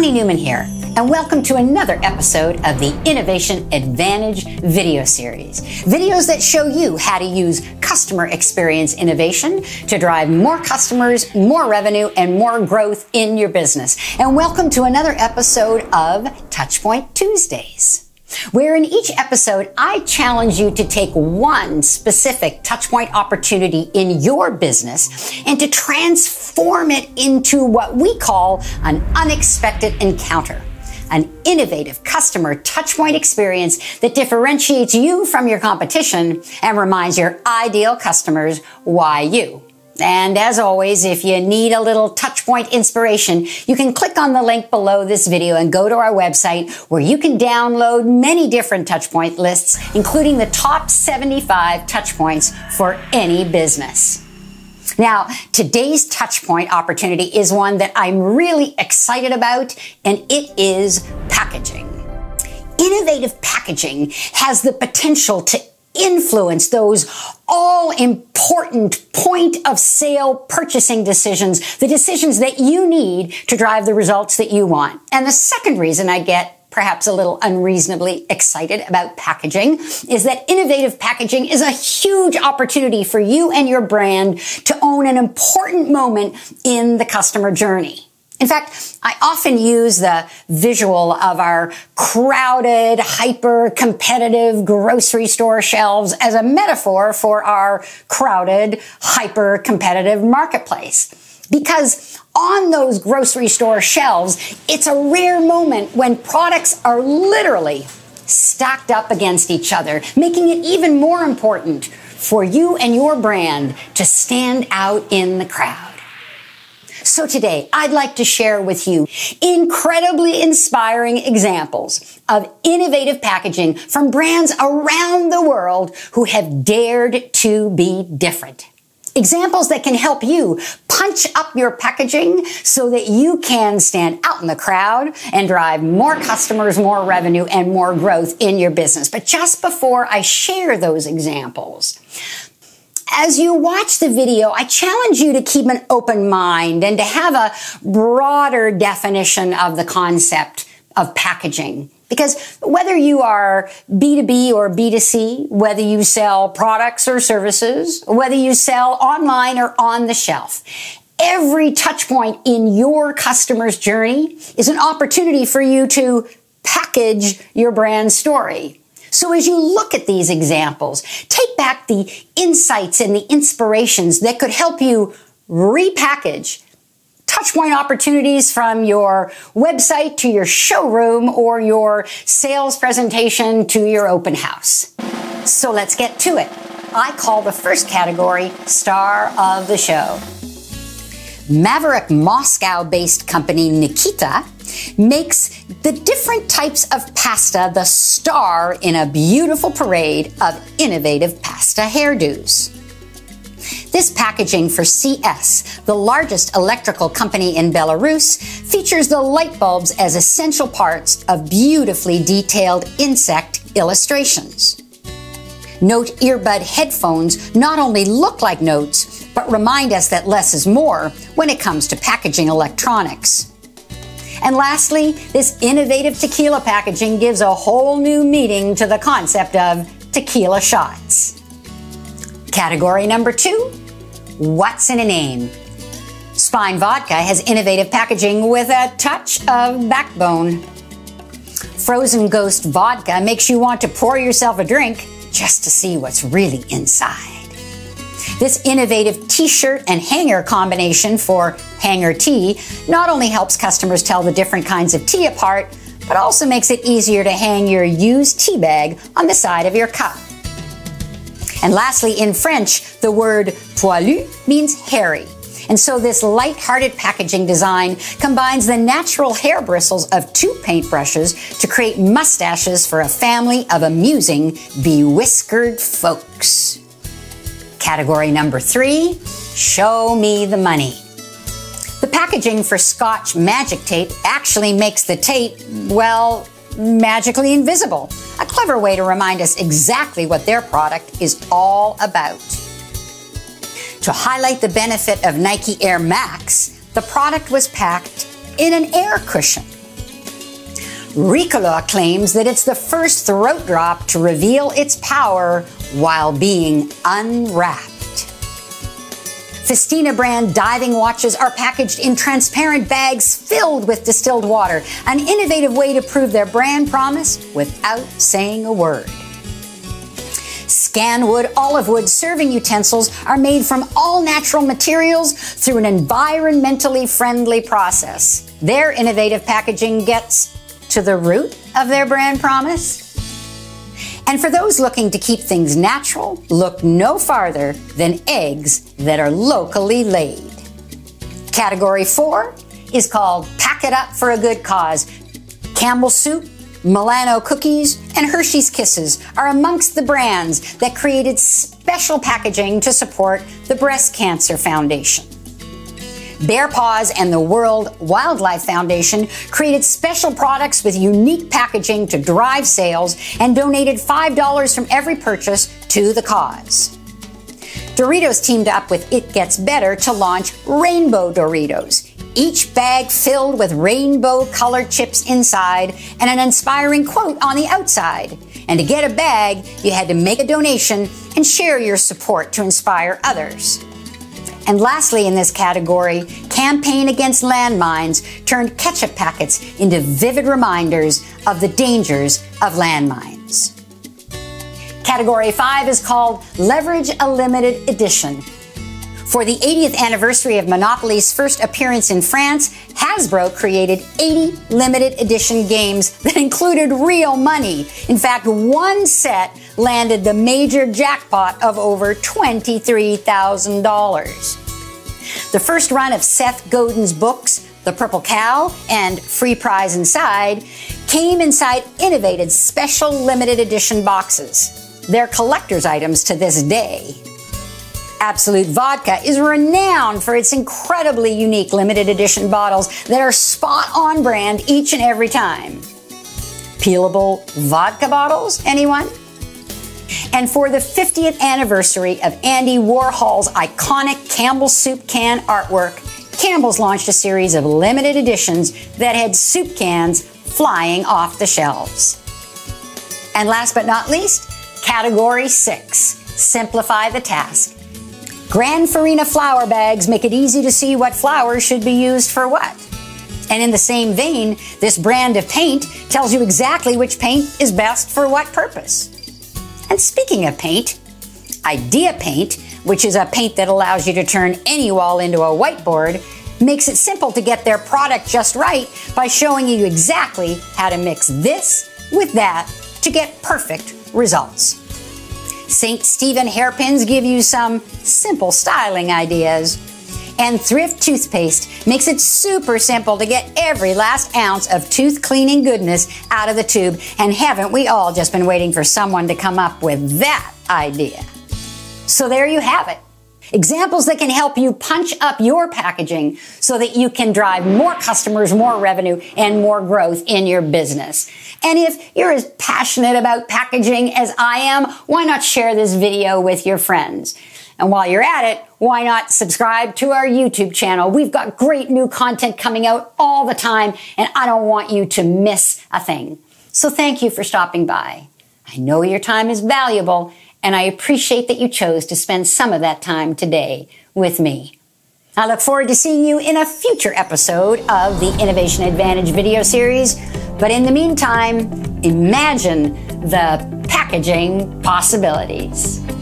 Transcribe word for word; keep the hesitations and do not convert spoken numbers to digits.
Toni Newman here, and welcome to another episode of the Innovation Advantage video series. Videos that show you how to use customer experience innovation to drive more customers, more revenue, and more growth in your business. And welcome to another episode of Touchpoint Tuesdays, where in each episode, I challenge you to take one specific touchpoint opportunity in your business and to transform it into what we call an unexpected encounter, an innovative customer touchpoint experience that differentiates you from your competition and reminds your ideal customers why you. And as always, if you need a little touchpoint inspiration, you can click on the link below this video and go to our website where you can download many different touchpoint lists, including the top seventy-five touchpoints for any business. Now, today's touchpoint opportunity is one that I'm really excited about, and it is packaging. Innovative packaging has the potential to influence those all-important point-of-sale purchasing decisions, the decisions that you need to drive the results that you want. And the second reason I get perhaps a little unreasonably excited about packaging is that innovative packaging is a huge opportunity for you and your brand to own an important moment in the customer journey. In fact, I often use the visual of our crowded, hyper-competitive grocery store shelves as a metaphor for our crowded, hyper-competitive marketplace. Because on those grocery store shelves, it's a rare moment when products are literally stacked up against each other, making it even more important for you and your brand to stand out in the crowd. So today, I'd like to share with you incredibly inspiring examples of innovative packaging from brands around the world who have dared to be different. Examples that can help you punch up your packaging so that you can stand out in the crowd and drive more customers, more revenue, and more growth in your business. But just before I share those examples, as you watch the video, I challenge you to keep an open mind and to have a broader definition of the concept of packaging. Because whether you are B two B or B two C, whether you sell products or services, whether you sell online or on the shelf, every touch point in your customer's journey is an opportunity for you to package your brand story. So as you look at these examples, take back the insights and the inspirations that could help you repackage touchpoint opportunities from your website to your showroom or your sales presentation to your open house. So let's get to it. I call the first category Star of the Show. Maverick Moscow-based company Nikita makes the different types of pasta the star in a beautiful parade of innovative pasta hairdos. This packaging for C S, the largest electrical company in Belarus, features the light bulbs as essential parts of beautifully detailed insect illustrations. Note earbud headphones not only look like notes, but remind us that less is more when it comes to packaging electronics. And lastly, this innovative tequila packaging gives a whole new meaning to the concept of tequila shots. Category number two, what's in a name? Spine Vodka has innovative packaging with a touch of backbone. Frozen Ghost Vodka makes you want to pour yourself a drink just to see what's really inside. This innovative t-shirt and hanger combination for hanger tea not only helps customers tell the different kinds of tea apart, but also makes it easier to hang your used tea bag on the side of your cup. And lastly, in French, the word poilu means hairy. And so this light-hearted packaging design combines the natural hair bristles of two paintbrushes to create mustaches for a family of amusing, bewhiskered folks. Category number three, show me the money. The packaging for Scotch Magic Tape actually makes the tape, well, magically invisible. A clever way to remind us exactly what their product is all about. To highlight the benefit of Nike Air Max, the product was packed in an air cushion. Ricola claims that it's the first throat drop to reveal its power while being unwrapped. Festina brand diving watches are packaged in transparent bags filled with distilled water, an innovative way to prove their brand promise without saying a word. Scanwood olive wood serving utensils are made from all natural materials through an environmentally friendly process. Their innovative packaging gets to the root of their brand promise. And for those looking to keep things natural, look no farther than eggs that are locally laid. Category four is called Pack It Up for a Good Cause. Campbell Soup, Milano Cookies, and Hershey's Kisses are amongst the brands that created special packaging to support the Breast Cancer Foundation. Bear Paws and the World Wildlife Foundation created special products with unique packaging to drive sales and donated five dollars from every purchase to the cause. Doritos teamed up with It Gets Better to launch Rainbow Doritos, each bag filled with rainbow-colored chips inside and an inspiring quote on the outside. And to get a bag, you had to make a donation and share your support to inspire others. And lastly in this category, Campaign Against Landmines turned ketchup packets into vivid reminders of the dangers of landmines. Category five is called Leverage a Limited Edition. For the eightieth anniversary of Monopoly's first appearance in France, Hasbro created eighty limited edition games that included real money. In fact, one set landed the major jackpot of over twenty-three thousand dollars. The first run of Seth Godin's books, The Purple Cow and Free Prize Inside, came inside innovative special limited edition boxes. They're collector's items to this day. Absolute Vodka is renowned for its incredibly unique limited edition bottles that are spot on brand each and every time. Peelable vodka bottles, anyone? And for the fiftieth anniversary of Andy Warhol's iconic Campbell Soup can artwork, Campbell's launched a series of limited editions that had soup cans flying off the shelves. And last but not least, Category six, Simplify the Task. Grand Farina flour bags make it easy to see what flour should be used for what. And in the same vein, this brand of paint tells you exactly which paint is best for what purpose. And speaking of paint, Idea Paint, which is a paint that allows you to turn any wall into a whiteboard, makes it simple to get their product just right by showing you exactly how to mix this with that to get perfect results. Saint Stephen hairpins give you some simple styling ideas. And Thrift Toothpaste makes it super simple to get every last ounce of tooth cleaning goodness out of the tube. And haven't we all just been waiting for someone to come up with that idea? So there you have it. Examples that can help you punch up your packaging so that you can drive more customers, more revenue, and more growth in your business. And if you're as passionate about packaging as I am, why not share this video with your friends? And while you're at it, why not subscribe to our YouTube channel? We've got great new content coming out all the time, and I don't want you to miss a thing. So thank you for stopping by. I know your time is valuable, and I appreciate that you chose to spend some of that time today with me. I look forward to seeing you in a future episode of the Innovation Advantage video series. But in the meantime, imagine the packaging possibilities.